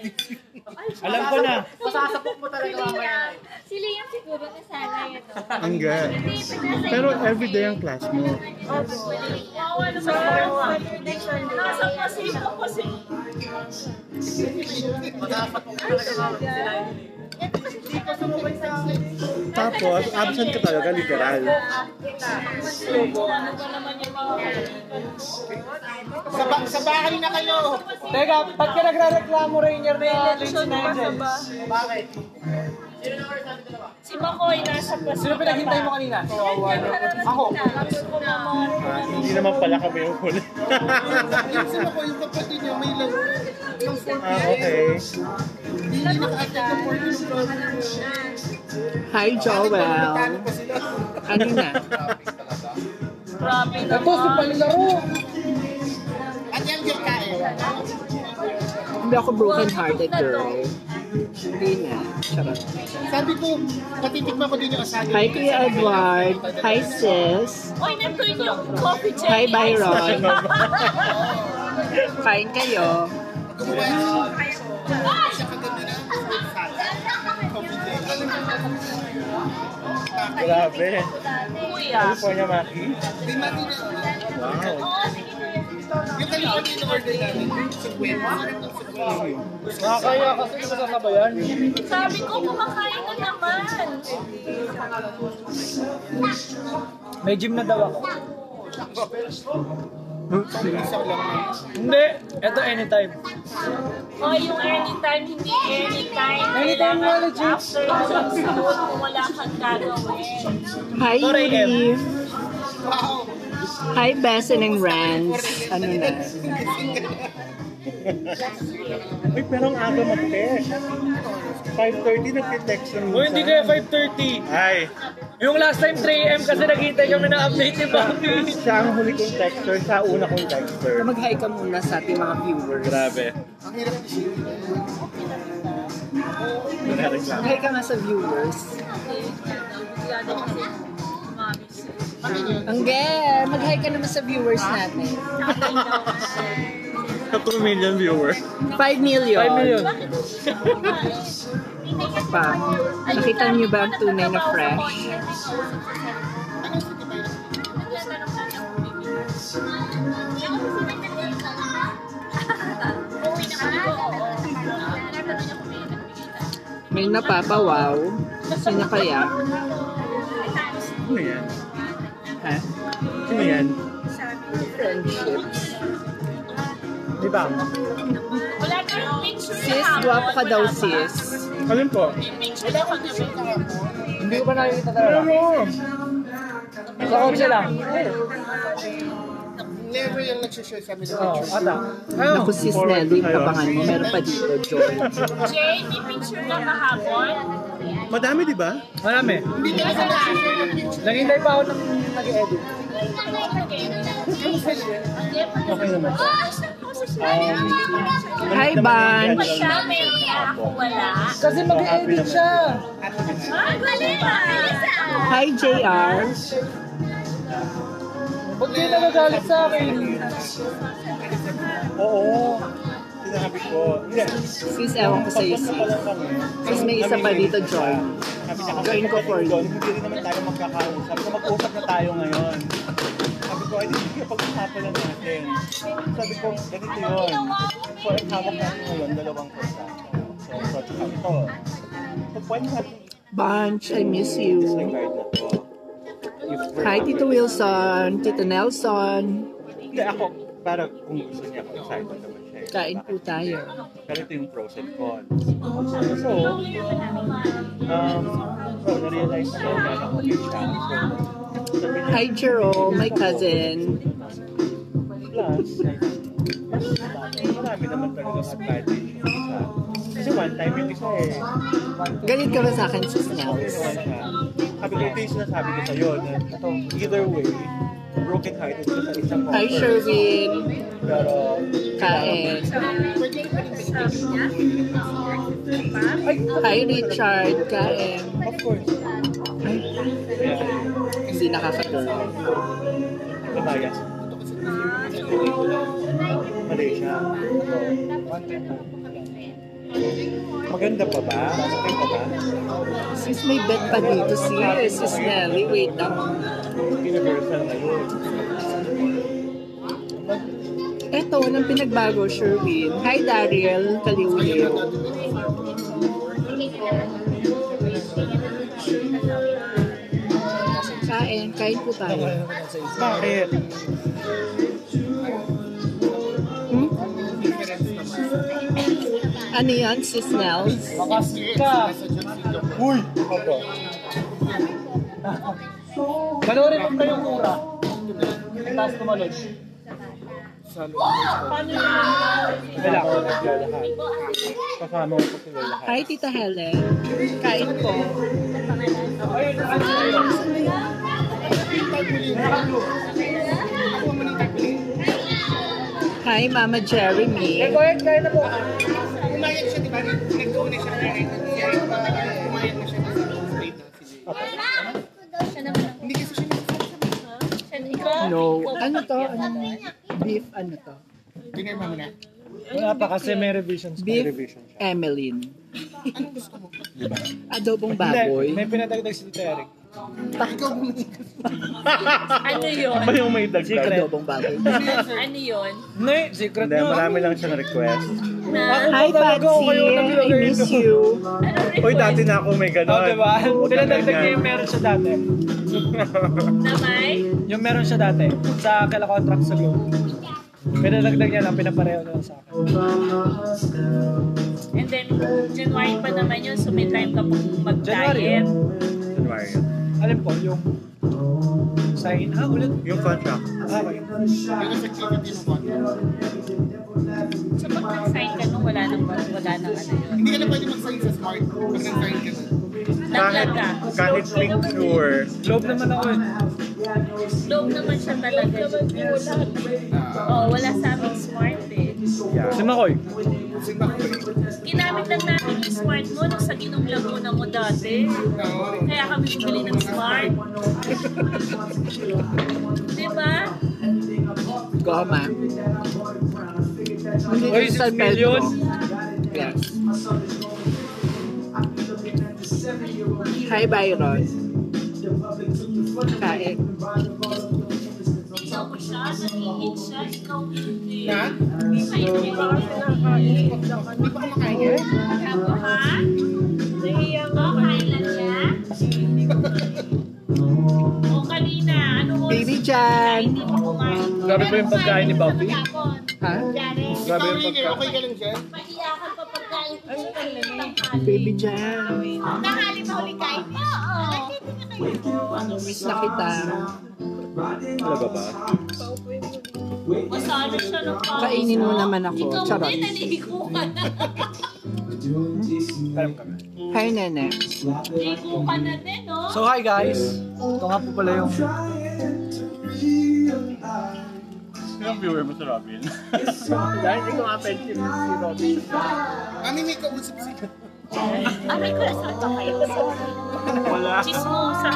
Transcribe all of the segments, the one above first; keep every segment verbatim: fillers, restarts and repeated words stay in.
Alam ko na. Masasapok mo talaga mamaya. Si Liam siguro na sana yun. Angga. Pero everyday ang class mo. Wala sa nasa pasito kasi. Masasapok mo talaga mamaya. Tapos, absent ka talaga, literal. Sa, ba sa bahay na kayo. Teka, ba't ka nagre-reklamo Rainier na late si Nigel? Bakit? Si Makoy nasa pasito. Sino pinaghintay mo kanina? Ako. Ah, hindi naman pala kami yung huli. Sino ko yung kapatid niya may lang yung four P M? Ah, okay. Hindi naka-attend ng four P M. Hi, Joel. Pa sila. Kanina. Grabe Ito, si Palilaro. At yan yung kain. Hindi ako broken-hearted girl. Hindi na. Charot. Sabi ko, patitikman ko din yung asayo. Hi, Kuya Edward. Hi, sis. Oy, nandun yung coffee jelly. Hi, Byron. Kain kayo. Gumawa siya kagabi na. Grabe. Kuya. California Maki. Di mati na. Wow. Yung California yung order namin. Sa Gwen. Nakakaya kasi yung sasabayan. Sabi ko, kumakain na naman. May gym na daw ako. Isa lang. Hindi, ito anytime. O, yung anytime, hindi anytime. Anytime nga, Kailangan legit. after ng school kung wala kang gagawin. Hi, Yuri. Wow. Hi, Besin and Rans. Ano na? Uy, pero ang aga mag-test. five thirty nag-text ng O hindi kaya five thirty. Ay, Yung last time three A M kasi naghihintay kami ng update ni Bobby. siya ang huli kong texter, siya una kong texter. Mag-hi ka muna sa ating mga viewers. Grabe. Ang hirap isipin. Mag-hi ka nga sa viewers. Angge, mag-hi ka naman sa viewers natin. Sa two million viewers. five million. five million. Pa. Nakita niyo ba ang tunay na fresh? May napapawaw. Sino kaya? Ano yan? Ha? Ano yan? Friendships. Di ba? Wala kang picture Sis, na guwapo ka daw sis. Alin po? Picture na kagabi. Hindi ko pa nakikita talaga. Ano? Sa kotse lang. Never yung nagsishare sa amin ng Oo, picture. ata. Naku sis Nelly, kapangan mo. Meron pa dito, Joy. Jay, may picture ka kahapon? Madami, di ba? Marami. Hindi talaga nagsishare ng picture. Naghintay pa ako ng nag-edit. Okay naman. Hi, Ban. Siya, meron na ako wala. Kasi mag-edit siya. Ah, galing ah! Hi, J R. Ba't kayo nagagalit sa akin? Oo. Sinabi ko. Hindi. Sis, ewan ko sa'yo, sis. Sis, may isa pa dito, Joy. Sabi niya, Join ko for you. Hindi rin naman tayo magkakausap. Sabi ko, mag-usap na tayo ngayon. Sabi ko, ay, hindi pag-usapan lang natin. Sabi ko, ganito yun. So, ang hawak natin ngayon, dalawang kontrata. So, so, tsaka ito. So, pwede natin Bunch, I miss you. disregard na to. If we're- Hi, Tito Wilson. Tito Nelson. Hindi ako, para kung gusto niya ako, excited naman siya. eh. Kain po tayo. Pero ito yung pros and cons. So, um, so, na-realize ko na ako siya. So, sabi niya, Hi, Jerome, my cousin. plus, marami naman talaga advantage yung isa. Kasi one time yung isa eh. Galit ka ba sa akin, sis Okay Nels? naman siya. Sabi ko, ito yung sinasabi ko sa'yo na ito, either way, broken-hearted ka sa isang Hi, Sherwin. Pero, Kain. Hi, Richard. Kain. of course, Ay, hindi nakakagano. Babayas. Malaysia. Maganda pa ba? Okay pa ba? Sis, may bet pa dito sis. Sis Nelly, wait lang. Universal na yun. Eto, walang pinagbago, Sherwin. Hi, Dariel. Kaliw-liw. Kain. Kain po tayo. Bakit? Hmm? Ano yan, Sis Nels? Makasik ka. Uy! Ako. Panoorin mo kayong mura. Tapos tumalon. Wala ko naglalahat. Kasama ko po sila lahat. Hi, Tita Helen. Kain po. Ayun, ano yun? Hi, Mama Jeremy. Eh, go ahead, kaya na po. Umayag siya, di ba? Nag-una siya na rin. Umayag na siya sa straight na. Hindi kasi siya No. Ano to? Ano? Beef, ano to? Dinner mo na. Wala pa kasi may revisions. Beef Revision siya. Emeline. Anong gusto mo? Adobong Hindi, baboy. may pinadagdag si Tita Eric. Ikaw mo na. Ano yun? Ano yung may dagdag? Adobong baboy. Ano yun? Hindi, secret Hindi, nyo. marami lang siyang request. Na, Hi, Patsy. I miss you. Uy, dati na ako may Oh, ganon. diba? Pinadagdag niya ganyan. yung meron siya dati. na may? Yung meron siya dati. Sa kaila contract sa Globe. Pinadagdag niya lang, pinapareho na lang sa akin. And then, January pa naman yun, so may time ka pong January mag-diet. January. Alin po, yung sign, ah, ulit. Yung contract. Ah, okay. Yung effectivity mo ba? So pag nag-sign ka nung wala nang, wala nang ano yun. Hindi ka na pwede mag-sign sa smart. Pag nag-sign ka na. Kahit, Naglag ka. kahit picture. Globe naman ako eh. Low naman siya talaga. Oo, wala sa aming smart eh. Yeah. Si Makoy. Ginamit lang namin yung smart mo nung sa Ginong Laguna mo dati. Kaya kami bumili ng smart. Diba? Goma. Hindi Oy, din sa six million? Pedro. Yes. Hi, Byron. Kain. Ikaw mo siya, nag-i-hit siya, ikaw hindi. Ha? Hindi ba kasi Hindi pa kumakain yan? Ako ha? Nahiya mo. Oh, kain lang niya? O kanina, ano mo? Baby Jan. Hindi pa kumain. Grabe ba yung pagkain ni Bobby? Ha? Ikaw rin eh, okay ka lang siya? Maiyakan pa pagkain ko siya kanina. Baby Jan. Nahali pa huli kain? Oo. Miss na kita. Talaga ba? Masalo siya ng pao. Kainin mo naman ako. Ikaw Charot. din, naligo ka na. Time kami. Hi, Nene. Ligo ka na din, no? So hi guys. Ito nga po pala yung Yung viewer mo sa Robin. dahil hindi ko nga pension si Robin. Ano may kausap siya? Aray ko, saan ka kayo? Wala. Chismosa.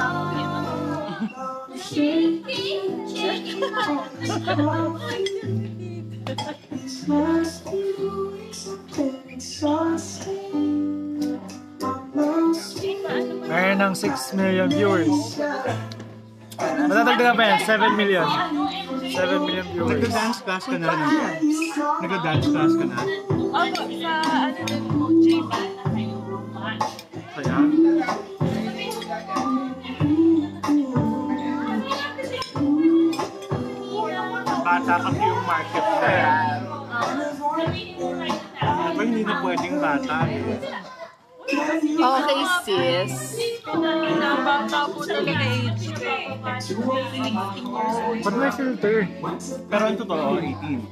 Meron ng six million viewers. Matatagdagan pa yan, seven million. seven million viewers. Nagda-dance class ka na rin. Nagda-dance class ka na. Ako, sa ano din mo, J-Ban na kayo. Kaya? Bata kasi yung market na yan. Diba hindi na pwedeng bata eh. Okay, sis. Bata po talaga Ba't may filter? Pero ang totoo, eighteen.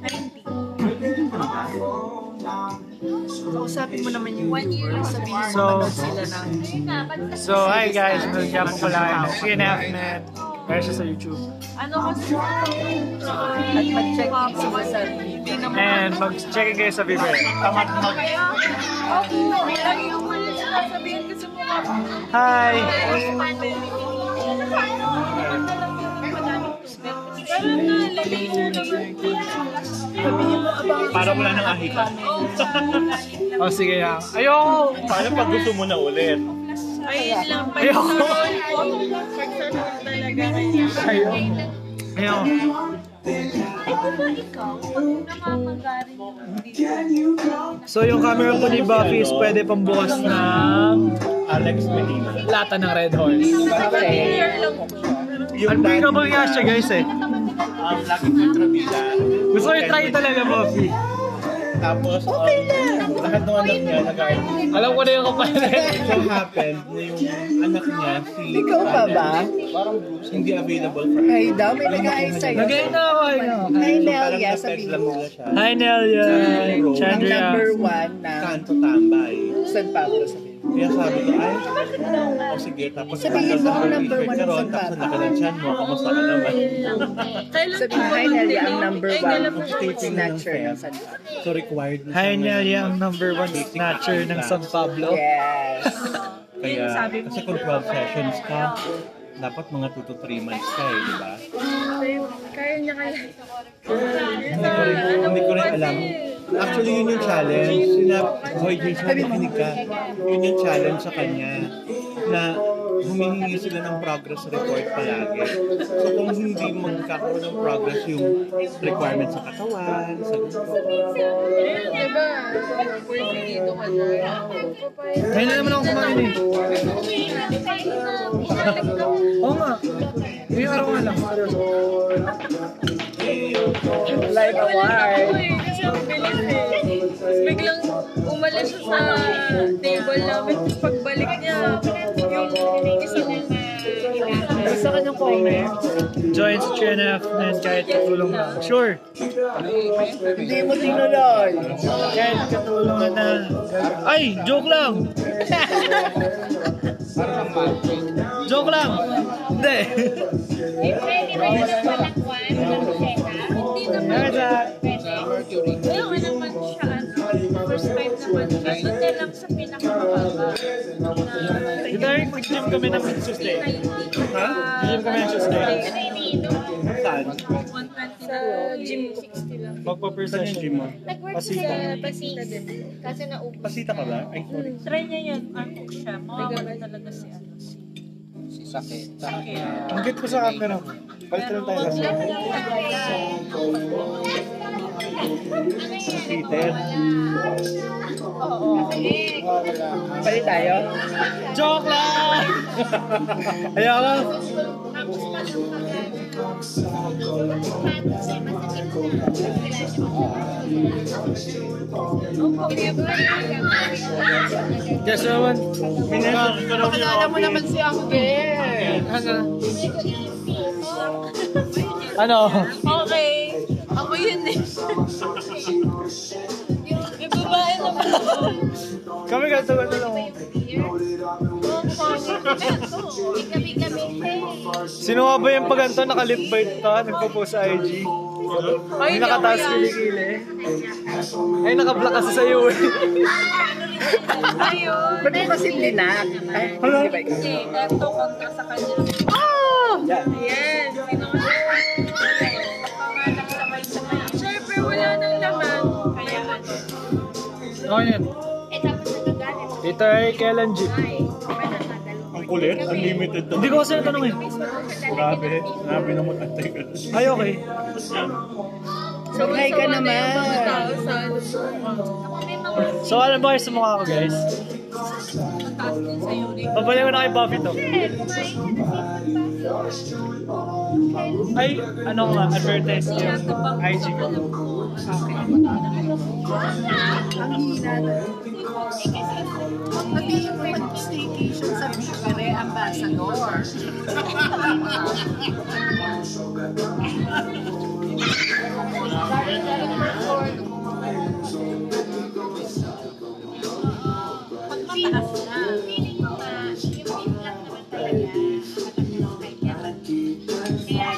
Kausapin mo naman yung viewers. Sabihin mo So, manood sila ng... So hi guys, nanood siya po pala ng C N F Net. Meron siya sa YouTube. Ano kasi? At mag-check in sila sa Vivi. And mag-check kayo sa Viber. Tamat mag... Lagi yung mali sabihin ko sa mga Hi! Meron nga, laser naman. Sabihin mo, abang Para wala nang ahika. O oh, sige lang. Ayoko! Paano pag gusto mo na ulit? Ayun lang, pag Ayoko. sa roll, pag sa roll talaga kanya. Ayoko. Ayoko. Ay, kung ba ikaw, namamagarin yung So yung camera ko ni Buffy is pwede pambukas ng Alex Medina. lata ng Red Horse. familiar lang po. Unbreakable nga siya guys eh. Ang laki kontrabida. Gusto ko i-try talaga Buffy. Tapos, um, lahat ng anak niya nag-aaral. Alam ko na yung kapalit. So happened na yung anak niya, si Ikaw pa ba? parang Bruce, hindi available for Ay daw, may nag-aayos sa'yo. Lagay na ako. Ano. Hi, So, parang Nelia, nag-text sabihin lang mo. nila siya. Hi Nelia. Ang Chandria. number one na Kanto tambay. San Pablo sabihin. Kaya sabi ko, ay, o sige, tapos Sabihin mo, ang number one karon, ng tapos San ang laki ng tiyan mo, kamusta ka naman? Kailan Sabihin, po ba hi Nelia, ang mag-delay? number Ay, one kailan po Taping ng snatcher ng Feb. San Pablo. So required na Hi siya ng- Nelia, ang number one snatcher ng San Pablo. Yes. Kaya, kasi kung twelve sessions ka, dapat mga two to three months ka eh, di ba? Kaya niya kaya. Hindi ko rin, hindi ko rin alam. Actually, yun yung challenge. Sinab Hoy, Jason, nakikinig ka. Yun yung challenge sa kanya na humihingi sila ng progress report palagi. So kung hindi magkakaroon ng progress yung requirement sa katawan, sa gusto, Diba? Pwede dito ka dyan. Kaya na naman ako kumain eh. Oo nga. Yung araw nga lang. Like a wire. Kasi ang bilis eh. Tapos biglang umalis siya sa table namin. Tapos pagbalik niya, yung isa niya Gusto ka ng comment? Join sa three and a half na kahit katulong lang. Sure. Hindi mo tinuloy. Kahit katulungan na. Ay! Joke lang! Joke lang! Hindi. Hindi naman. Kaya nga naman siya, ano, first time naman siya. Doon na lang sa pinakamababa. Ito yung mag-gym kami ng Tuesday. ha? Gym kami ng Tuesday. Saan? Sa gym sixty lang. Magpa-person Saan yung gym mo? Nag-work Pasita. sa Pasita din. Kasi naubos. Pasita ka ba? Ay, sorry. Try niya yan. Ano siya? Mawawala talaga si ano. Si Sakit. Sakit. Ang git ko sa camera. Balik lang tayo sa Peter. Pali tayo? Joke lang! Ayoko. Yes, naman. Pakilala mo naman si Angel. Ano? Ano? Okay. Ako yun eh. Yung babae naman ako. Kami ganito ganito lang. Sino nga ba yung pag ganito nakalip bite ka? Nagpo-post sa I G? Ay, nakataas kilikili. Ay, nakablock kasi sa iyo eh. Ayun. Ba't mo kasi linak? Ay, Hello? di ba ikaw? Kasi ganito kontra sa kanya. Oh! Yes. Sino ka na? Pangalang sabay-sabay. Siyempre, wala nang laman. Kaya ano. Okay yan. Eh, tapos nagagalit. Ito ay kailan G. Ay, pananagalit. Ang kulit, unlimited to. Hindi ko kasi natanong eh. Grabe, grabe naman ang tayo. Ay, okay. Mag-hi ka naman. So, alam ba kayo sa mukha ko guys? Babalik ko na kay Buffy to. Ay, ano nga, advertise yung I G ko. Ang hina na. Pati yung mag-staycation sa Bicare, ambassador. Magpapataas na. Feeling ko nga, yung beef lang naman talaga. Kaya,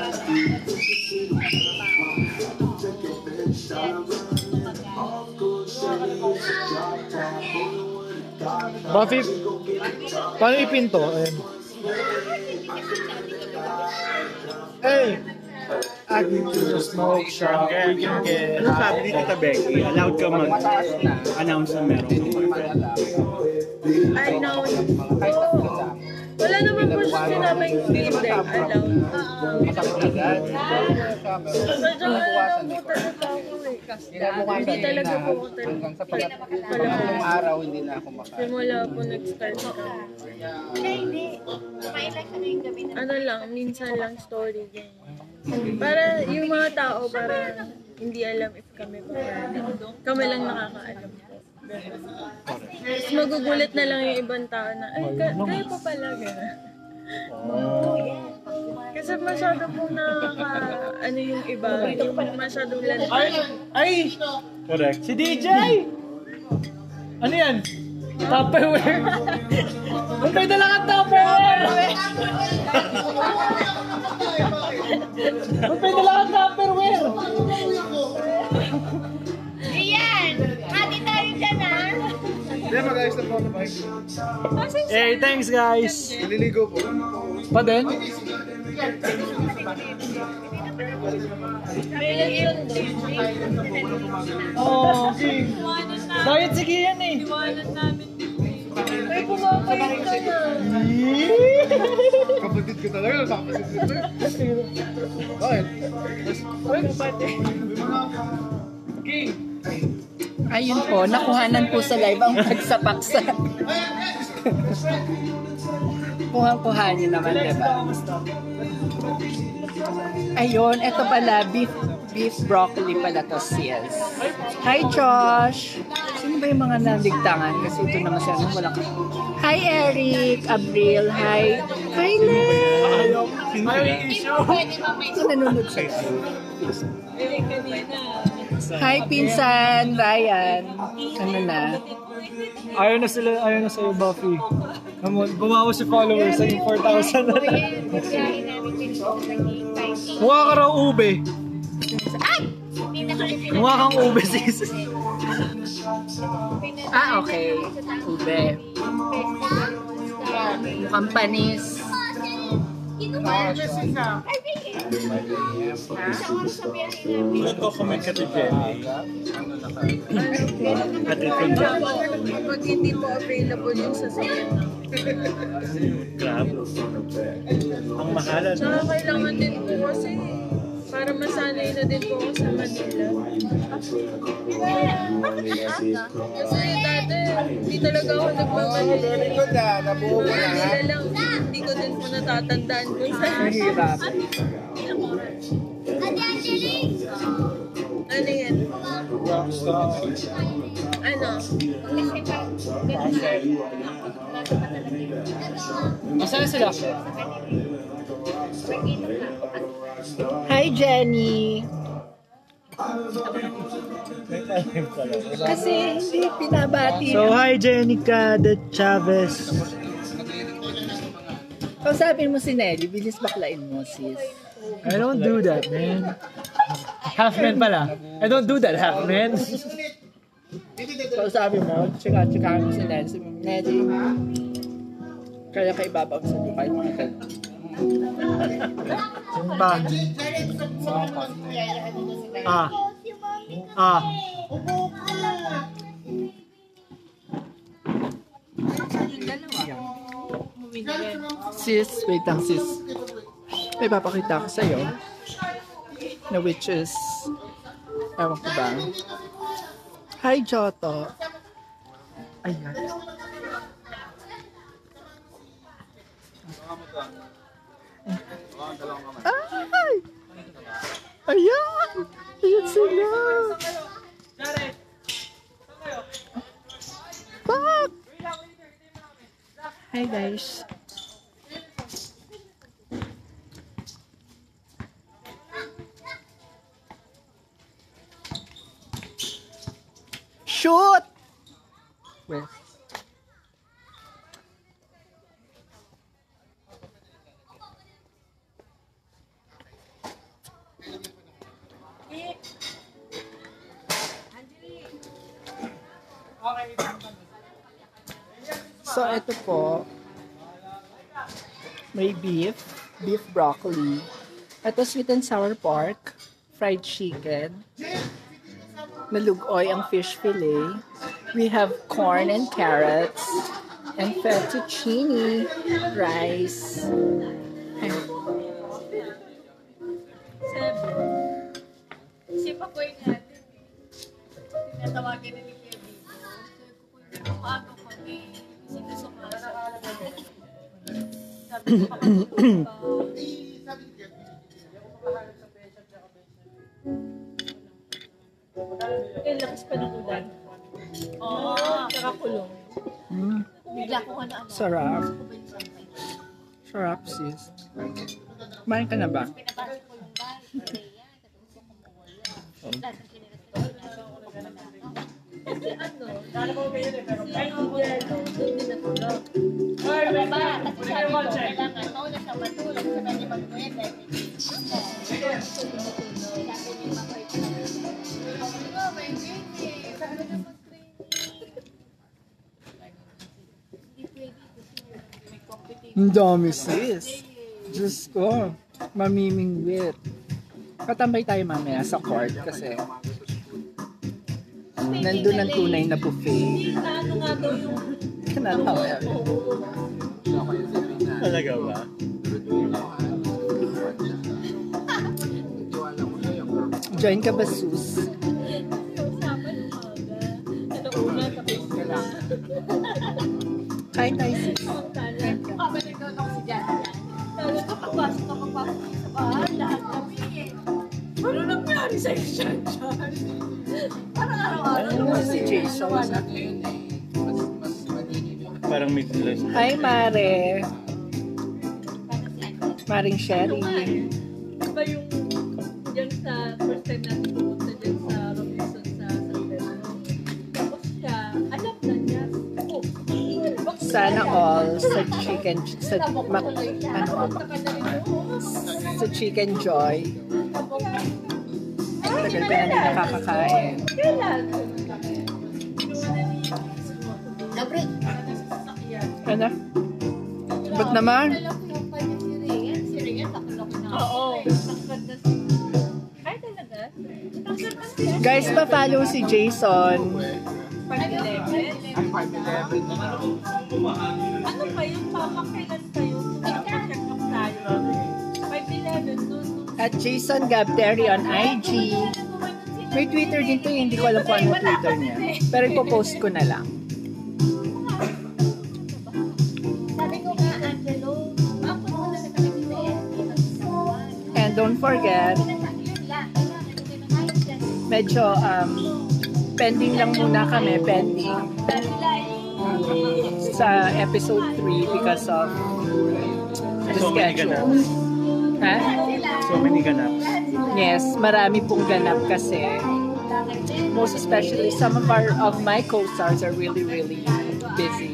Buffy, paano ipinto? Ayan. Hey! to smoke shop. We can get Ano sabi ni Tita Becky? Allowed ka mag-announce na meron kang boyfriend? I know. Oh. Wala naman po siya sinabing hindi allowed. Sadyang nalabutan na pa ako eh. Hindi talaga po ako Tatlong araw hindi na ako makain. simula po nag-start ka. Ano lang, minsan lang story ganyan. Para yung mga tao, para hindi alam if kami pa. Kami lang nakakaalam po. Tapos magugulat na lang yung ibang tao na, ay, ka kayo pa pala, gano'n. Kasi masyado pong nakaka, ano yung iba, yung masyadong lantay. Ay! Ay! Correct. Si D J! Ano yan? Tupperware! Ba't may dala kang Tupperware? Ba't may dala kang Tupperware? Iyan! Hati tayo dyan ah! Hindi, mag-ayos na po ako ba? Hey, thanks guys! Nililigo po. Pa din? Oh, King. Diet si Kian eh. Iwanan namin. Ay, kumakain ka na. Kapatid ko talaga, kapatid ko. Bakit? King. Ayun po, nakuhanan po sa live ang pagsapaksa. Kuha-kuha niyo naman, diba? Ayun, eto pala, beef, beef broccoli pala to, sis. Hi, Josh! Sino ba yung mga naligtangan? Kasi ito naman siya, wala ka. Hi, Eric, Abril, hi. Hi, Len! Ayaw yung issue. Ito nanonood siya. Hi, Pinsan, Ryan. Ano na? Ayaw na sila, ayaw na sa'yo, Buffy. Come on, bumawa si followers, naging four thousand na rin. Mukha ka raw ube. Mukha kang ube, sis. Ah, okay. Ube. Mukhang panis. Nagko-comment ka to Jenny. At Pag hindi po available yung sasakyan na. Grab. Ang mahalan. Saka kailangan din po kasi para masanay na din po ako sa Manila. Kasi dati, hindi talaga ako nagmamanila. Very good ah, nabuo mo na ha. Manila lang, hindi ko din po natatandaan kung saan. Mahirap. Ano yan? Ano? Masaya sila. Hi, Jenny. Kasi hindi pinabati. So, hi Jenica de Chavez. Kausapin mo si Nelly, bilis baklain mo, sis. I don't do that, man. Half man pala. I don't do that, half man. Kausapin mo, tsika-tsika mo si Nelly. Sabi mo, Nelly, kaya ka ibabaw sa lupay mga ganun. Pa. Ah. Ah. Sis, wait lang sis. May papakita ko sa'yo. Na which is, ewan ko ba? Hi, Joto. Ayan. Ay! Ayan! Ayan sila! Fuck! Hi guys. Shoot! Where? So, ito po, may beef, beef broccoli, Ito sweet and sour pork, fried chicken, malugoy ang fish fillet. We have corn and carrots, and fettuccine, rice. Seven. Si Papoy natin eh. Tinatawagin na ni Kevin. So, kung umaga kami, sino sumasa. Sabi ko kapatid ko eh, lakas pa ng ulan. Oo, nakakulong. Mm, Bigla ko ano ano. sarap. Sarap, sis. Kumain ka na ba? Pinapasok ko yung bar. Lahat ng kinilas ko. Kasi ano, si Jello, doon din natulog. Ano ba? Kasi sabi ko, kailangan mauna siya matulog. Sabi niya mag-uwi. Dahil sabi niya, makoy ko na. Sabi ko, may training. Sabi ko na mag-training. Hindi pwede kasi may competition. Ang dami, sis. Diyos ko, mamimingwit. Katambay tayo mamaya sa court kasi nandun ang tunay na buffet. Ano nga daw yung Kanatawa yan. Talaga ba? Join ka ba, sus? usapan umaga. Ano una, tapos sila. Kain tayo, sis. Kabalik daw ako si Jan. Talaga kapasok na kapasok sa bahay, lahat kami eh. Ano nangyari sa isyan dyan? Parang araw-araw. Ano mo si Jason? Parang may stress. Hi, Mare. Maring Sherry. Diba yung dyan sa first time natin pumunta dyan sa Robinson sa San Pedro. Tapos siya, alam na niya. Oh, bakit Sana all sa chicken, sa, ma, ano, Punta ka na rin doon. sa Chicken Joy. Tagal ka na din nakakakain. Kailan? Gabriel. Ano? Ba't naman? Nalaki pa niya si Rian. Si Rian, laki-laki na. Oo. Tangkad na si... Ay, talaga? Tangkad na siya. Guys, pa-follow si Jason. five eleven? Ano pa yung pamakailan tayo? Check up tayo. five eleven doon. At Jason Gabteri on I G. May Twitter din to, hindi ko alam kung ano Twitter niya. Pero ipopost ko na lang. Sabi ko nga, Angelo, maapos mo na sa kami ni Rian. And don't forget, medyo um, pending lang muna kami, pending sa episode three because of the So many schedule. ganaps. Ha? So many ganaps. Yes, marami pong ganap kasi. Most especially, some of our of my co-stars are really, really busy.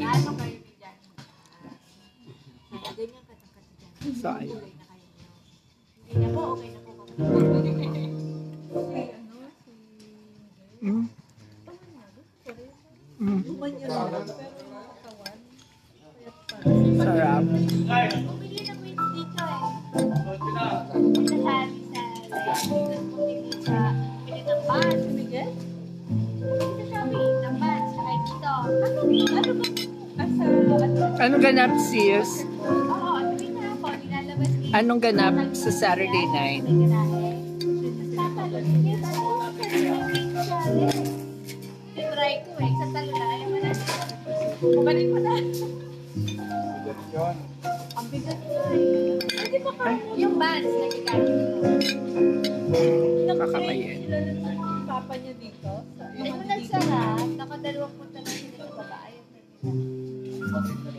So, ayun. Mm. Mm. Sarap. Bumili ng wings dito eh. Sasabi sa bumili sa bumili ng bans. Bumili sa Shopee ng bans. Saka dito. Ano ano ba? Asa ano? Anong ganap, sis? Oo, sabi na ako. Nilalabas ni Anong ganap sa Saturday night? Try ko eh. Sa talo na. Ayaw mo na. Bumalik mo na. Ang bigat ko eh. Hindi ba ka? Yung bands na gigamit mo. Kakamayin. Yung papa niya dito. Sa, Ay, kung nagsarap, nakadalawang punta na sila sa baba. Ayaw na nila.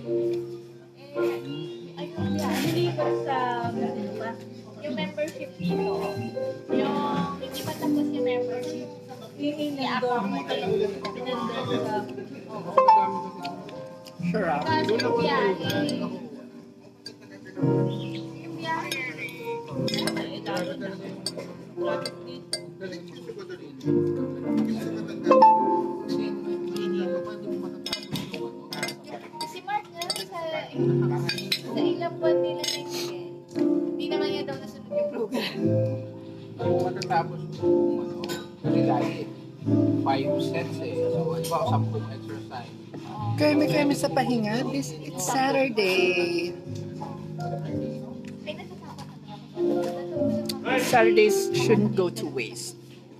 Eh, ayun yan. deliver sa ano ba? Yung membership dito. Yung hindi pa tapos yung membership. Yung inandor mo kayo. Inandor sa... Sarap. Kasi yung biyahe. Yung biyahe. Ay, lalo na. Traffic dito. Si Mark nga sa, sa ilang buwan nila na hindi naman yan daw nasunod yung program. kung matatapos kung ano, kasi diet. Five sets eh. So, di ba, sampung exercise. Kami-kami sa pahinga. This, it's Saturday. Saturdays shouldn't go to waste.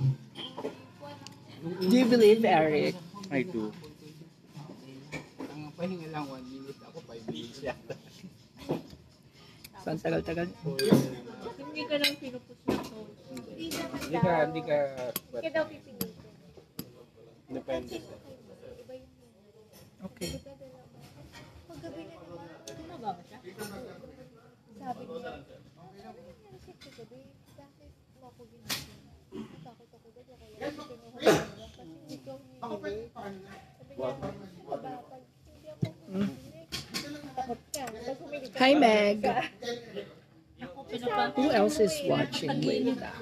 Do you believe, Eric? I do. Ang pahinga lang one minute, ako five minutes yata. So, ang tagal-tagal. Hindi ka lang pinupus na post. Hindi ka, hindi ka, Kaya daw pipilitin. depende. Okay. Paggabi na naman. Tumaba ba siya? Sabi niya, ano nangyari siya kagabi? Bakit mo ako ginagawa? Takot ako doon. Kaya kinuha ko lang. Kasi hindi ko humihili. Sabi niya, diba, pag hindi ako humihili, takot ka. Pag humihili ka, Hi, Meg. Sabi Who niya, else is watching? Wait. ayun na.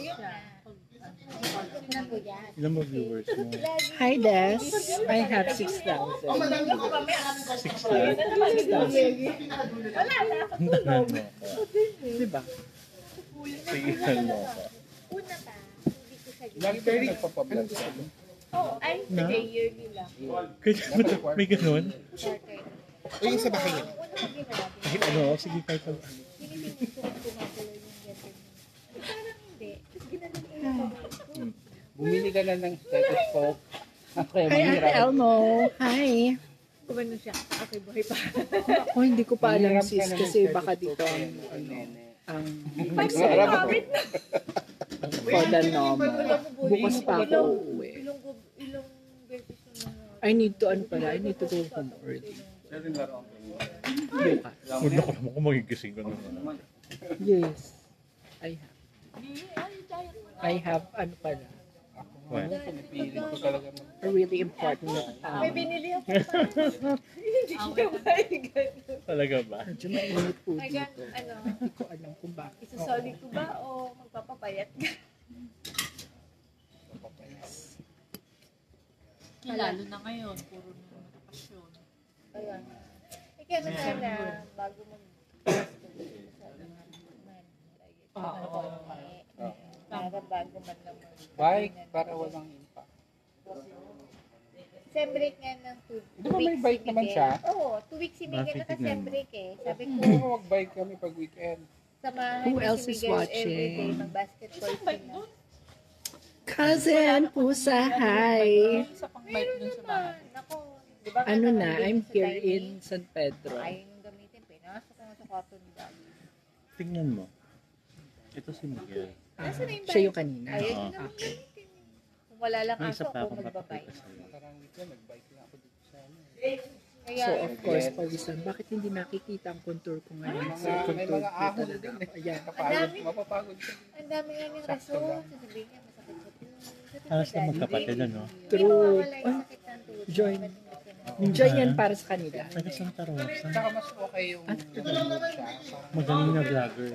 Tingnan ko yan. Ilan mo viewers mo? Hi, Des. I have six thousand. Six lang. six thousand. Ang tanan mo ako. Diba? Sigilan mo ako. Una pa, hindi ko siya Lagi kayo nagpapablog ka. Oh, ay, sige, yearly lang. Kaya may ganun? Quarter. Uy, yung sa bahay niya. Una ko ginawa, Kahit ano, sige kahit ano. tinitingin ko kung tumatuloy yung gender niya. Parang hindi. Tapos ginanong ko yung babae ko. Bumili ka na ng stethoscope. Kaya Hi, Ate mahirap. Elmo. Hi. Kumano siya. Okay, buhay pa. Ako hindi ko pa alam, Mahirap sis, ka na ng kasi baka dito ang, stethoscope. ano, Nene. ang Mahirap ako. for the normal. Bukas pa ako uuwi. Ilong, ilong beses na mga. I need to, ano pala, I need to go home early. Bukas. Wala ko naman kung magigising ka naman. Yes. I have. I have, ano pala, What? Pinipilit ko talaga mag- a really important, May um, binili ako pa. Hindi siya maigan. Talaga ba? medyo mainit po Ay, gan, dito. ano, Hindi ko alam kung bakit. isasolid ko ba o magpapapayat ka? Lalo na ngayon, puro na nakapasyon. Ayan. Eh, kaya na sana, bago mag Oo. Para bago man lang mag- Bike para walang impact. Sem break nga ng two, Di two ba may weeks bike si naman Miguel. siya? Oo, two weeks si Miguel Bakit naka-sem tignan mo? break eh. Sabi ko, Di ba mag-bike kami pag weekend? samahan Who mo else si is Miguel watching? everyday, mag-basketball sila. Cousin, pusa, hi. Isa pang bike dun sa bahay. Ako, di ba Ano nga na, nakabili I'm sa here dining? in San Pedro. Ayaw yung gamitin, pinasok ko nga sa cotton bag. Tingnan mo. Ito si Miguel. Ah, Nasaan na yung siya bike? yung kanina. Ayaw Oo. yung gamitin. Kung wala lang May aso, isa pa ako akong magbabay. papakita sa'yo. Nakarang weekend, nag-bike lang ako dito sa ano. Kaya, So, of course, Pawisan, bakit hindi nakikita ang contour ko ngayon? May So, mga, may contour mga ko ahon talaga. din eh. Ayan. Kapagod, mapapagod ka. ang dami nga niyang Sakto rason. lang. Sasabihin niya, masakit sa tuhod. Sakit Halos sa na dad. magkapatid, ano? Hindi True. mawawala yung Ay, sakit ng tuhod. join. Ba't hindi ka na- Enjoy yan para sa kanila. Taga Santa Rosa. Tsaka mas okay yung At- remote siya. Parang Magaling na vlogger.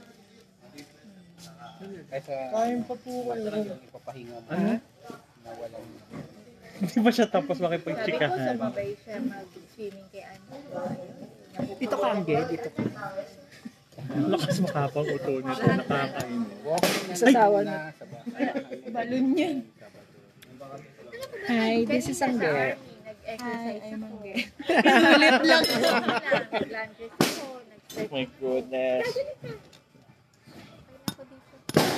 kaysa Kain pa po kayo. talagang ipapahinga mo Ano? na walang Hindi ba siya tapos Sabi ko, makipagtsikahan? sumabay siya mag-swimming kay ano. Dito ka, Angge. Dito ka. Lakas makapang uto nito. Nakakainis. walking na Sasawa lang na. na sa bahay. Balon yan. Hi, this is Angge. Nag-exercise ako. Pinulit lang. Nag-lunges ako. Nag-stretch My goodness. ako dito.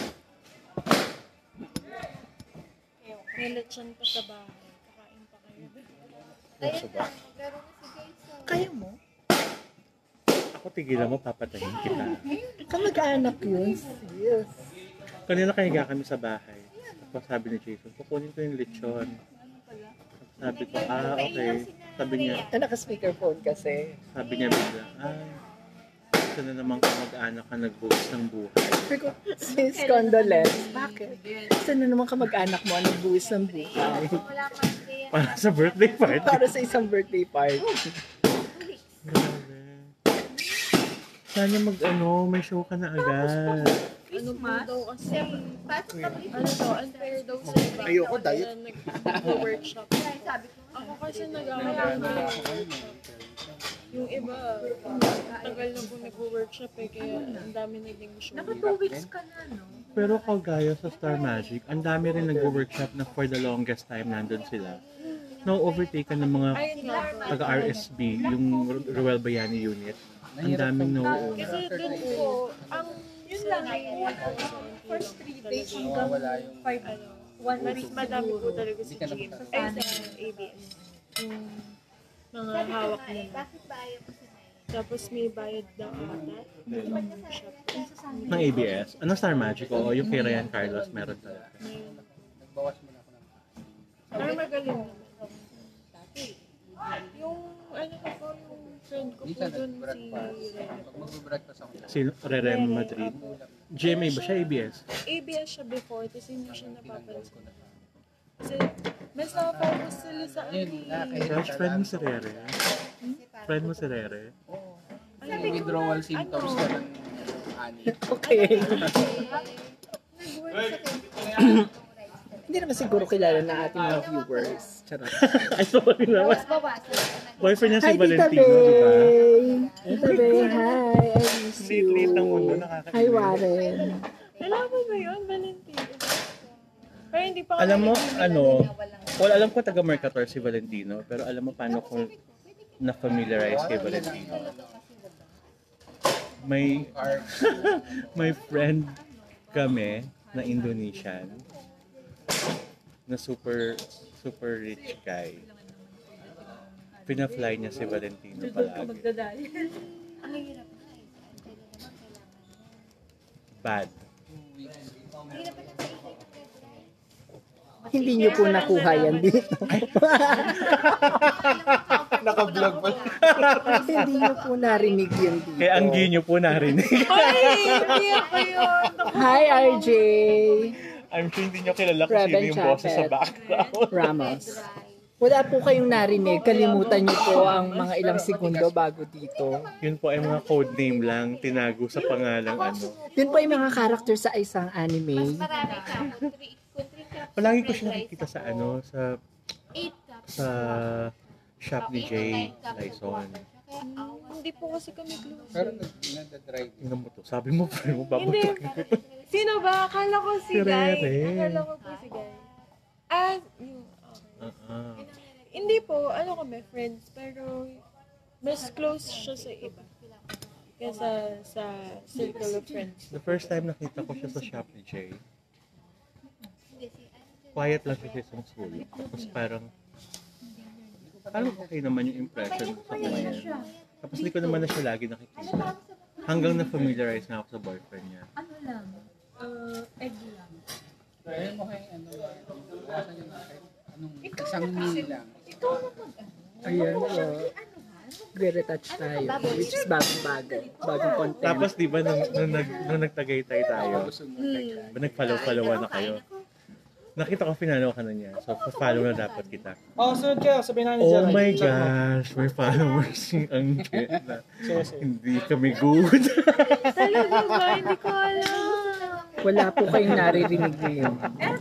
May lechon pa sa bahay. Kakain pa kayo. Ayun na, naglaro na si Jason. Kaya mo? Ako tigilan mo, papatayin kita. Kamag-anak yun. Yes. Kanina kahiga kami sa bahay. Tapos sabi ni Jason, kukunin ko yung lechon. Sabi ko, ah, okay. Sabi niya, Ah, naka-speakerphone kasi. sabi niya bigla, ay, ito na naman kamag-anak ka nagbuhos ng buhay. Sabi ko, sis, condolence. Bakit? Isa na naman kamag-anak mo ang nagbuwis ng buhay. Wala pa kaya. Para sa birthday party. Para sa isang birthday party. Grabe. Sana mag-ano, may show ka na agad. Ano pa? Daw kasi. Pasok kami. Ano to? Unfair daw sa iba. Ayoko, diet. Nag-workshop. Sabi ko, Ako kasi nag-aaral na. Yung iba, tagal na po nag-workshop eh, kaya ang dami na ding show. Naka two weeks ka na, no? Pero kagaya sa Star Magic, ang dami rin nag-workshop na for the longest time nandun sila. No overtaken ng mga Ayun nga po. taga-R S B, yung Ruel Bayani unit. Ang daming no Kasi doon po, ang yun lang, First three days hanggang Wala yung five, ano, one mas week madami po siguro. talaga si Jane. Ay, sa A B S. Yung mga hawak nila. Bakit ba ayaw ko sinayin? Tapos may bayad daw ata. Yung shop. ng A B S. Ano Star Magic? Oo, yung kay Ryan Carlos meron talaga. Mayroon. Nagbawas mo na ako ng Pero magaling naman. Yung ano ko po, yung friend ko po Minsan doon, nag-break si pa. Ren. Pag mag-breakfast ako. Si Rerem Madrid. G M A ba siya? A B S? A B S siya before, tapos hindi siya napapansin. Kasi mas nakapagos sila sa ano Yun, eh. nakakaya. Josh, friend mo si Rere? Friend mo si Rere? Yung withdrawal symptoms ka ng ani. Okay. Hindi naman siguro kilala na ating mga viewers. Charot. Ay, sorry naman. Bawas-bawasan. Boyfriend niya si Hi, Tita Valentino, di ba? Bey! Tita Bey, hi! I miss you. Late-late ng mundo, nakakainis. Hi, Warren. Alam mo ba yun, Valentino? Pero hindi pa Alam mo, ano, well, alam ko taga Mercator si Valentino, pero alam mo paano kung na-familiarize kay Valentino. May, may friend kami na Indonesian na super, super rich guy. Pina-fly niya si Valentino palagi. Magdadali. Ang hirap na eh. Kailan naman kailangan. Bad. Hirap na sa isip ng deadline. Hindi niyo po nakuha yan dito. Naka-vlog pa. Hindi niyo po narinig yun dito. Kaya ang ginyo po narinig. Ay, hindi ako yun. Hi, R J! I'm sure hindi niyo kilala kung sino Reverend yung boses sa Chapet. background. Ramos. Wala po kayong narinig. Kalimutan niyo po ang mga ilang segundo bago dito. Yun po ay mga code name lang, tinago sa pangalang ano. Yun po yung mga character sa isang anime. Marami ka. Kung three, kung three cups. Palagi ko siya nakikita sa ano, sa Eight cups. sa shop ni Jay Lyson. Kaya awa. Hindi po kasi kami close. Pero nag- nagda-drive. Tingnan mo to. Sabi mo pa mo Hindi. babato. Sino ba? Akala ko si Si Guy. Rere. Akala ko po si Guy. Ah, yung, okay. Uh-uh. Hindi po, ano kami, friends, pero mas close siya sa iba. Kesa sa circle of friends. The first time nakita ko siya sa shop ni Jay, Hindi, si ano. quiet lang siya sa isang school. Tapos parang, parang okay naman yung impression ko sa kanya. Tapos hindi ko naman na siya lagi nakikita. Hanggang na-familiarize na ako sa boyfriend niya. Ano lang? Uh, egg lang. Kaya mo kay ano, asan yung anong isang meal lang. Ayan, oh. Gre-retouch tayo. Which is bagong bago. Bagong content. Tapos di ba nung, nung, nag, nung nagtagaytay tayo, ba nagfollow-followan na kayo? Nakita ko finalo ka na niya. So, follow na dapat kita. Oh, sunod kayo. Sabihin namin Oh dyan. my Check mo. gosh, may followers yung Angkit na hindi kami good. Talaga ba? Hindi ko alam. Wala po kayong naririnig ngayon.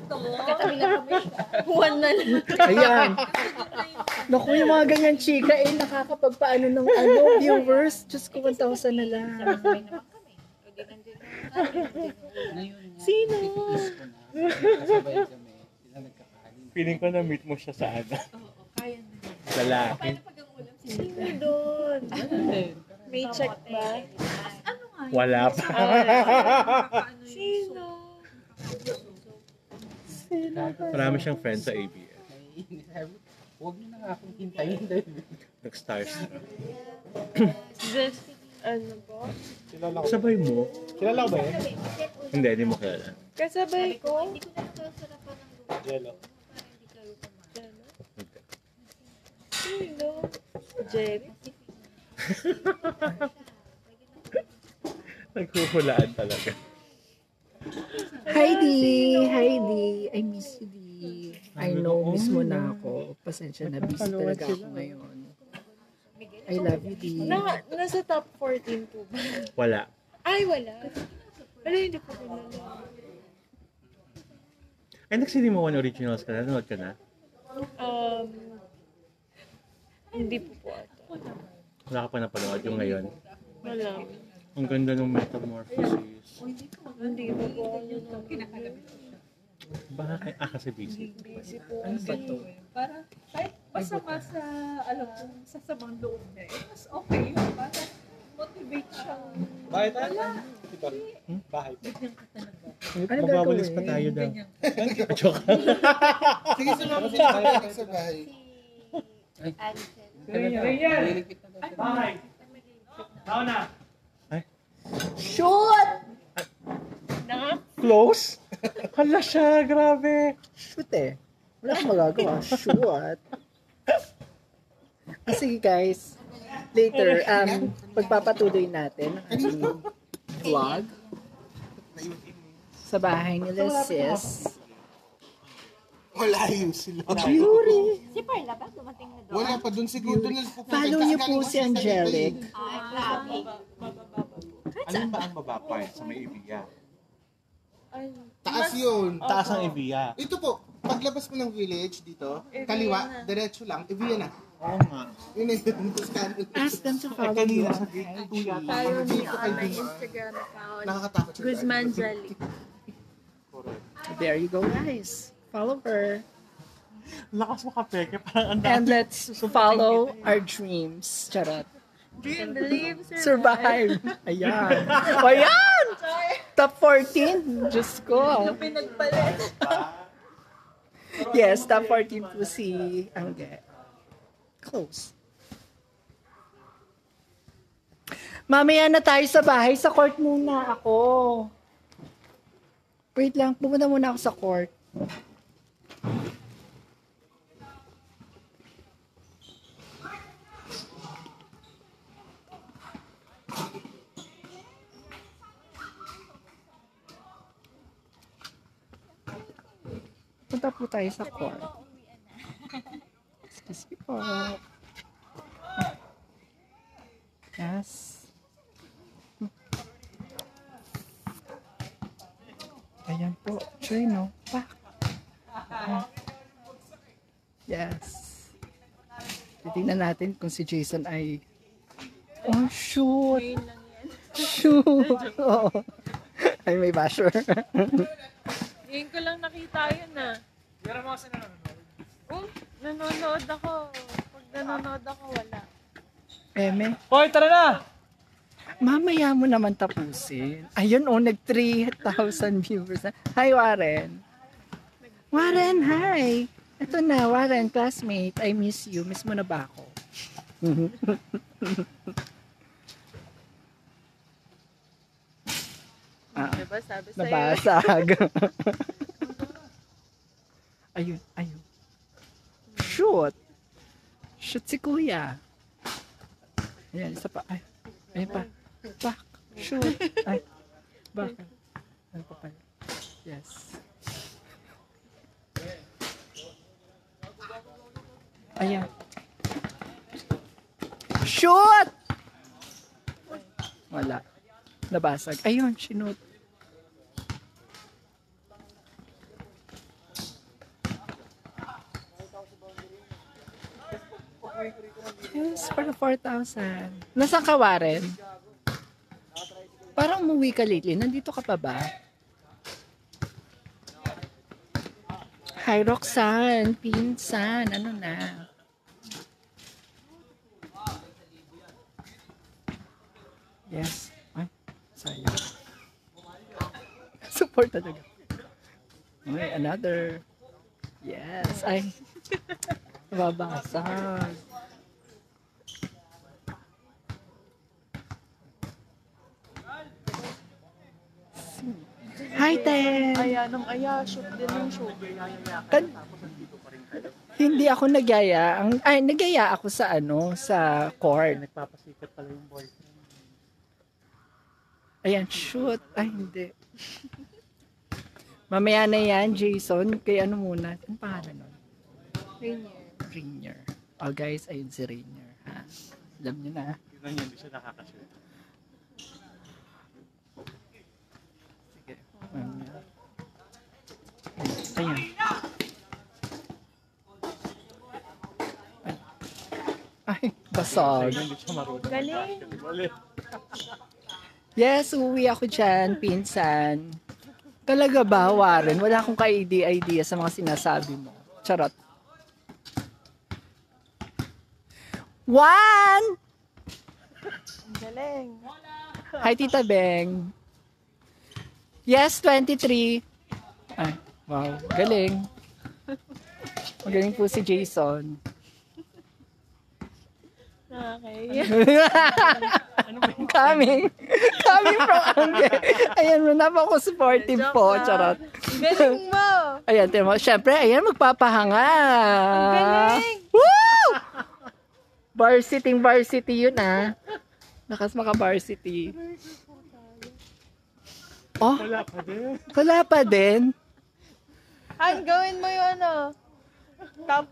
One na lang. Ayan. Naku, yung mga ganyan chika eh, nakakapagpaano ng ano, viewers. Diyos ko, one thousand na lang. Ngayon nga, Sino? titiis ko na. Kasabay kami. Sila nagkakahalin. Feeling ko na-meet mo siya sa ano. Kaya na. Lalaki. Sino doon? May check ba? Ano nga? Wala pa. Sino? Marami siyang friends sa A B S. Naiinis. Sabi, huwag niyo na nga akong hintayin dahil Nag-stars. Just, ano po? Kilala ko. Sabay mo? Kilala ko ba yun? Hindi, hindi mo kilala. Kasabay ko? Hindi ko na nakasarapan ng lupa. Jello. Para hindi kayo kumain. Ano? Sino? Jerry? Naghuhulaan talaga. Heidi! Heidi! I miss you, Di. I know, miss mo na ako. Pasensya na, busy talaga ako ngayon. I love you, Di. Na, nasa top fourteen po ba? Wala. Ay, wala. Wala, hindi po kilala. Ay, nagsini mo one originals ka na? Nanood ka na? Um, hindi po po ata. Wala ka pa napanood yung ngayon. Wala. Ang ganda ng Metamorphosis. Hindi pa po ako yun. Bakit? Ah, kasi busy. Busy po. Ano ba to? Para kahit masama sa, alam ko, sa samang loob niya, eh, mas okay yun. Para motivate siyang, Bahay tayo? Diba? Hmm? Bahay. bigyan ka talaga. Ano Magwawalis pa gagawin? tayo daw. Ganyan. Joke. Sige, sumama sa bahay. Sa bahay. Si Ansel. Nililigpit na daw. Bahay. Tao na. Shoot! Close? Hala siya, grabe. Shoot eh. Wala akong magagawa. Shoot. Ah, sige guys. Later, um, pagpapatuloy natin ang ating vlog sa bahay nila sis. Wala yun sila. Yuri! Si Perla ba? Dumating na doon? Wala pa dun siguro. Dun lang pupunta. Follow niyo po Galing si ko sa Angelic. Ay, grabe. Ano ba ang baba part sa may Ibiya? Taas yun. Taas ang Ibiya. Ito po, paglabas mo ng village dito, kaliwa, diretso lang, Ibiya na. Oo nga. Yun na yun. Tuscano. Ask them to Eh, follow kanina you. sa gate two yata. Follow me Dito on kay my Duma. Instagram account. Nakakatakot siya. Guzman Jali. There you go guys. Follow her. Lakas mo kapeke. Parang ang And dami. let's follow our dreams. Charot. Dream, believe, survive. Survive. Ayan. O yan! Top fourteen. Diyos ko. Pinagpalit. Yes, top fourteen po si Angge. Close. Mamaya na tayo sa bahay. Sa court muna ako. Wait lang. Pumunta muna ako sa court. Punta po tayo sa court. Excuse me po. Yes. Ayan po. Sure, no? Pak. Yes. Titingnan natin kung si Jason ay... Oh, shoot! Ngayon lang yan. Shoot! Oo. Ay, may basher. Ngayon ko lang nakita yun ah. Pero mga sila nanonood. Oh, nanonood ako. Pag nanonood ako, wala. Eme. Hoy, tara na! Mamaya mo naman tapusin. Ayun, oh, nag three thousand viewers. na. Hi, Warren. Warren, hi. Ito na, Warren, classmate. I miss you. Miss mo na ba ako? Ah, Diba sabi sa'yo? nabasag. Ayun, ayun. Shoot. Shoot si kuya. Ayan, isa pa. Ay, ayun pa. Back. Shoot. Ay, back. Ano pa pala? Yes. Ayan. Shoot! Wala. Nabasag. Ayun, sinut. Yes, para four thousand. Nasaan ka, Warren? Parang umuwi ka lately. Nandito ka pa ba? Hi, Roxanne. Pinsan. Ano na? Yes. Ay, sayang. Support talaga. Ay, another. Yes. Ay. Babasag. Hi, Ten! Aya ng aya, shoot din ng shoot. Kan- hindi ako nagyaya. Ang, ay, nagyaya ako sa ano, sa court. Nagpapasikat pala yung boyfriend. Ayan, shoot. Ay, hindi. Mamaya na yan, Jason. Kaya ano muna? Ano pangalan nun? Rainier. Rainier. Oh, guys, ayun si Rainier. Ha? Alam niyo na. Yun lang yan, hindi siya nakakashoot. Sige. Mamaya. Ayan. Ay. Ay, Pasog. Hindi siya marunong. Galing. Wala. Yes, uwi ako dyan, pinsan. Talaga ba, Warren? Wala akong ka-idea sa mga sinasabi mo. Charot. One! Galing. Hi, Tita Beng. Yes, twenty-three. Ay, wow, galing. Magaling po si Jason. Okay. Coming. Coming from Angge. Ayan mo, napako-supportive po. Joke lang. Charot. Galing mo. Ayan, tingnan mo. Siyempre, ayan, magpapahanga. Galing. Woo! Varsity, varsity yun ah. Lakas maka varsity. Oh, Wala pa din. wala pa din. Han, gawin mo yung ano. Top.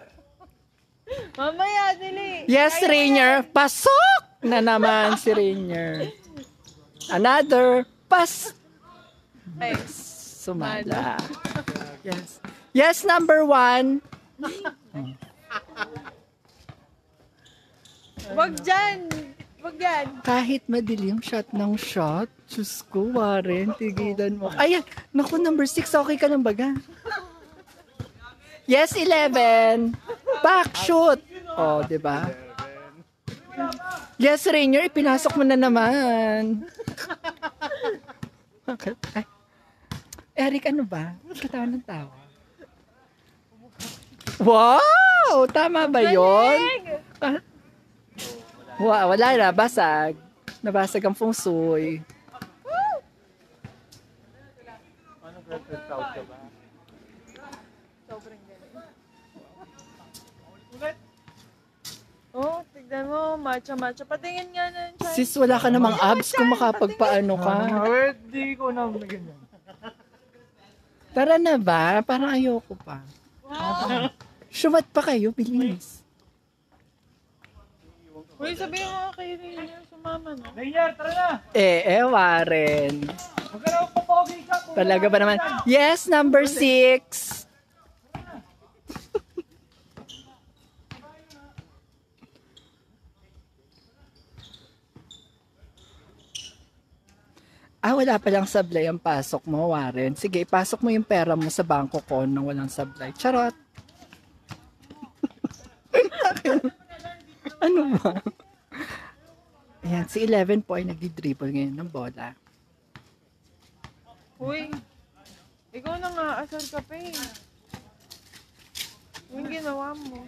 Mamaya, dili. Yes, Rainier. Pasok na naman si Rainier. Another pas. Ay, Sumala. Yes. Yes, number one. wag dyan. Wag yan. Kahit madilim, shot ng shot. Diyos ko, Warren, tigilan mo. Ayan, naku, number six, okay ka lang baga? Yes, eleven. Back shoot. Oh, di ba? Yes, Rainier, ipinasok mo na naman. Ay. Eric, ano ba? Katawa ng tawa. Wow! Tama ba yun? Ah, Wow, wala na, basag. Nabasag ang feng shui. Ano girlfriend proud ka ba? Sobrang galing. Oh, tignan mo. Matcha-matcha. Patingin nga na yung Chinese. Sis, wala ka namang abs kung makapagpaano ka. Wait, di ko na ganyan. Tara na ba? Parang ayoko pa. Shumat pa kayo, bilis. Uy, sabihin mo kay Rainier, sumama na. Rainier, tara na! Eh, eh, Warren. Huwag ka na magpapogi ka. Talaga ba naman? Yes, number six. Ah, wala palang sablay ang pasok mo, Warren. Sige, pasok mo yung pera mo sa bangko ko nang walang sablay. Charot. Ano ba? Ayan, si eleven po ay nagdi-dribble ngayon ng bola. Uy, ikaw na nga, asar ka pa eh. Yung ginawa mo.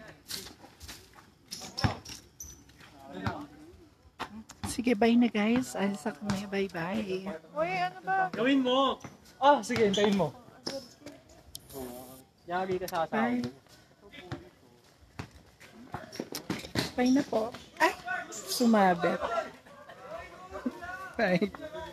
Sige, bye na guys. Alis ako na. Bye-bye. Uy, ano ba? Gawin mo! Ah, sige, hintayin mo. Yagi ka sa asawa. Bye. Bye na po. Ay, sumabit. Bye.